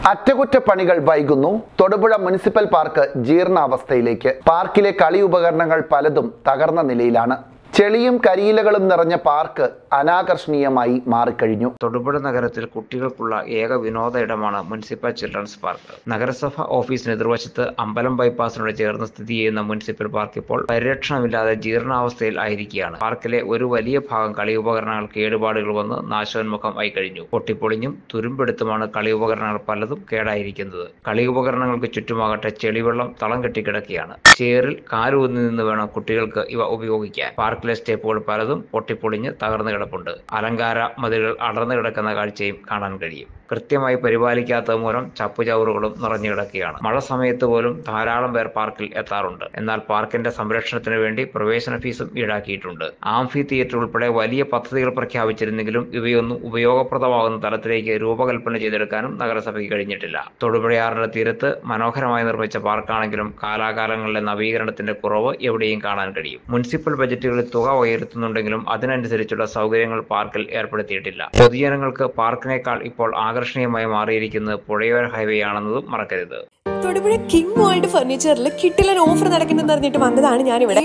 അറ്റകുറ്റപ്പണികൾ വൈകുന്നു. Thodupuzha municipal park ജീർണാവസ്ഥയിലേക്ക്. പാർക്കിലെ കളി ഉപകരണങ്ങൾ പലതും തകർന്ന നിലയിലാണ്. ചെളിയും കരിയിലകളും നിറഞ്ഞ പാർക്ക് അനാകർഷണീയമായി മാറിക്കഴിഞ്ഞു. തൊടുപുഴ നഗരത്തിൽ കുട്ടികൾക്കുള്ള ഏക വിനോദ ഇടമാണ് മുനിസിപ്പൽ ചിൽഡ്രൻസ് പാർക്ക്. നഗരസഭ ഓഫീസിന് എതിർവശത്ത് അമ്പലം ബൈപ്പാസിനോട് ചേർന്ന് സ്ഥിതി ചെയ്യുന്ന മുനിസിപ്പൽ പാർക്ക് ഇപ്പോൾ പരിരക്ഷണമില്ലാതെ ജീർണാവസ്ഥയിൽ ആയിരിക്കുകയാണ്. പാർക്കിലെ ഒരു വലിയ ഭാഗം കളി ഉപകരണങ്ങൾ കേടുപാടുകൾ വന്ന് നാശോന്മുഖമായി കഴിഞ്ഞു. പൊട്ടിപ്പൊളിഞ്ഞും തുരുമ്പെടുത്തുമാണ് കളി ഉപകരണങ്ങൾ പലതും കേടായിരിക്കുന്നത്. കളി ഉപകരണങ്ങൾക്ക് ചുറ്റുമാകട്ടെ ചെളിവെള്ളം തളം കെട്ടിക്കിടക്കുകയാണ്. ചേറിൽ കാലൂന്നി നിന്ന് വേണം കുട്ടികൾക്ക് ഇവ ഉപയോഗിക്കാൻ. പാർക്കിലെ സ്റ്റെപ്പുകൾ പലതും പൊട്ടിപ്പൊളിഞ്ഞ് തകർന്നു കിടപ്പുണ്ട്. അലങ്കാര മതിലുകൾ അടർന്നു കിടക്കുന്ന കാഴ്ചയും കാണാൻ കഴിയും. കൃത്യമായി പരിപാലിക്കാത്തത് മൂലം ചപ്പുചവറുകളും നിറഞ്ഞു കിടക്കുകയാണ്. മഴ സമയത്ത് പോലും ധാരാളം പേർ പാർക്കിൽ എത്താറുണ്ട്. എന്നാൽ പാർക്കിന്റെ സംരക്ഷണത്തിന് വേണ്ടി പ്രവേശന ഫീസും ഈടാക്കിയിട്ടുണ്ട്. ആംഫി തിയേറ്റർ ഉൾപ്പെടെ വലിയ പദ്ധതികൾ പ്രഖ്യാപിച്ചിരുന്നെങ്കിലും ഇവയൊന്നും ഉപയോഗപ്രദമാകുന്ന തലത്തിലേക്ക് രൂപകൽപ്പന ചെയ്തെടുക്കാനും നഗരസഭയ്ക്ക് കഴിഞ്ഞിട്ടില്ല. തൊടുപുഴയാറിന്റെ തീരത്ത് മനോഹരമായി നിർമ്മിച്ച പാർക്കാണെങ്കിലും കാലാകാലങ്ങളിലെ നവീകരണത്തിന്റെ കുറവ് എവിടെയും കാണാൻ കഴിയും. മുനിസിപ്പൽ ബജറ്റുകളിൽ തുക ഉയർത്തുന്നുണ്ടെങ്കിലും അതിനനുസരിച്ചുള്ള സൗകര്യങ്ങൾ പാർക്കിൽ ഏർപ്പെടുത്തിയിട്ടില്ല. പൊതുജനങ്ങൾക്ക് പാർക്കിനേക്കാൾ ഇപ്പോൾ ആകർഷണീയമായി മാറിയിരിക്കുന്നത് പുഴയോര ഹൈവേ ആണെന്നതും മറക്കരുത്. തൊടുപുഴ കിങ് വേൾഡ് ഫർണിച്ചറിൽ കിട്ടിലൻ ഓഫർ നടക്കുന്നെന്ന് പറഞ്ഞിട്ട് വന്നതാണ് ഞാനിവിടെ.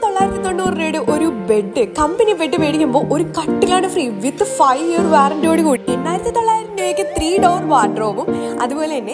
7,990 രൂപയുടെ ഒരു ബെഡ്, കമ്പനി ബെഡ് മേടിക്കുമ്പോൾ ഒരു കട്ടിലാണ് ഫ്രീ വിത്ത് 5 ഇയർ വാറന്റിയോട് കൂടി. 8,900 രൂപയ്ക്ക് 3 ഡോർ വാർഡ്രോബും അതുപോലെ തന്നെ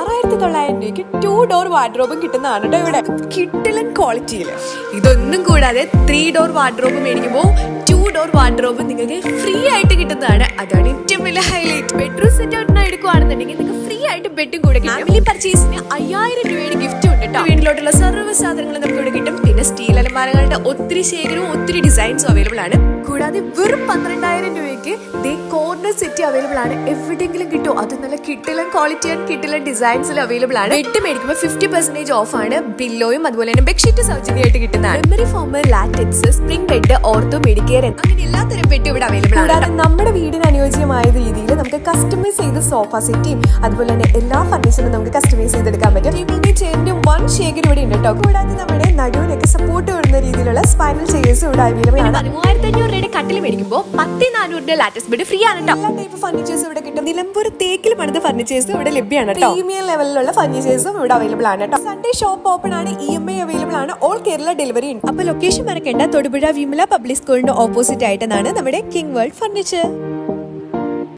6,900 രൂപയ്ക്ക് 2 ഡോർ വാർഡ്രോബും കിട്ടുന്നതാണ് കേട്ടോ ഇവിടെ. കിട്ടിലൻ ക്വാളിറ്റിയിൽ ഇതൊന്നും കൂടാതെ 3 ഡോർ വാർഡ്രോബ് മേടിക്കുമ്പോൾ 2 ഡോർ വാർഡ്രോബ് നിങ്ങൾക്ക് ഫ്രീ ആയിട്ട് കിട്ടുന്നതാണ്. അതാണ് ഏറ്റവും വലിയ ഹൈലൈറ്റ്. ബെഡ്റൂം സെറ്റ് ഔട്ടിന് എടുക്കുകയാണെന്നുണ്ടെങ്കിൽ നിങ്ങൾക്ക് ഫ്രീ ആയിട്ട് ബെഡും കൂടെ കിട്ടും. ഫാമിലി പർച്ചേസിന് 5,000 രൂപയുടെ ഗിഫ്റ്റ് ഉണ്ട് കേട്ടോ. വീട്ടിലോട്ടുള്ള സർവ്വ സാധനങ്ങൾ നമുക്ക് ഇവിടെ കിട്ടും. പിന്നെ സ്റ്റീൽ അലമാരകളുടെ ഒത്തിരി ശേഖരവും ഒത്തിരി ഡിസൈൻസും അവൈലബിൾ ആണ്. കൂടാതെ വെറും 12,000 രൂപയ്ക്ക് കോർണർ സെറ്റ് അവൈലബിൾ ആണ്. എവിടെയെങ്കിലും കിട്ടും. അത് നല്ല കിട്ടിലൻ ക്വാളിറ്റി ആൻഡ് കിട്ടിലൻ ഡിസൈൻസിൽ അവൈലബിൾ ആണ്. ബെഡ് മേടിക്കുമ്പോൾ 50% ഓഫ് ആണ്. പില്ലോയും അതുപോലെ തന്നെ ബെഡ്ഷീറ്റ് സൗജന്യമായിട്ട് കിട്ടുന്നതാണ്. Memory foam, latex, spring bed, ortho, medicare അങ്ങനെ എല്ലാത്തരം ബെഡ് ഇവിടെ അവൈലബിൾ ആണ്. കൂടാതെ നമ്മുടെ വീടിന് അനുയോജ്യമായ രീതിയിൽ നമുക്ക് കസ്റ്റമൈസ് ചെയ്ത് സോഫ സെറ്റും അതുപോലെ തന്നെ എല്ലാ ഫർണിച്ചറും നമുക്ക് കസ്റ്റമൈസ് ചെയ്തെടുക്കാൻ പറ്റും. ടേബിളിന്റെ ചെയറിന്റെ വൺ ശേഖരം ഇവിടെ ഉണ്ട് കേട്ടോ. കൂടാതെ നമ്മുടെ നടുവിനൊക്കെ സപ്പോർട്ട് വരുന്ന രീതിയിലുള്ള സ്പൈനൽ ചെയേഴ്സ് ഇവിടെ അവൈലബിൾ ആണ്. 3,500 രൂപയുടെ കട്ടിൽ മേടിക്കുമ്പോൾ 10,400 ലാറ്റക്സ് ബെഡ് ഫ്രീ ആണ്. എല്ലാ ടൈപ്പ് ഫർണിച്ചേഴ്സ് ഇവിടെ കിട്ടും. നിലമ്പൂർ തേക്കിൽ പണിത ഫർണിച്ചേഴ്സും ഇവിടെ ലഭ്യമാണ്. പ്രീമിയം ലെവലിലുള്ള ഫർണിച്ചേഴ്സും ഇവിടെ അവൈലബിൾ ആണ് കേട്ടോ. സൺഡേ ഷോപ്പ് ഓപ്പൺ ആണ്. EMI അവൈലബിൾ ആണ്. ഓൾ കേരള ഡെലിവറി ഉണ്ട്. അപ്പൊ ലൊക്കേഷൻ മറക്കേണ്ട. തൊടുപുഴ വിമല പബ്ലിക് സ്കൂളിന്റെ ഓപ്പോസിറ്റ് ആയിട്ടാണ് നമ്മുടെ കിങ് വേൾഡ് ഫർണിച്ചർ.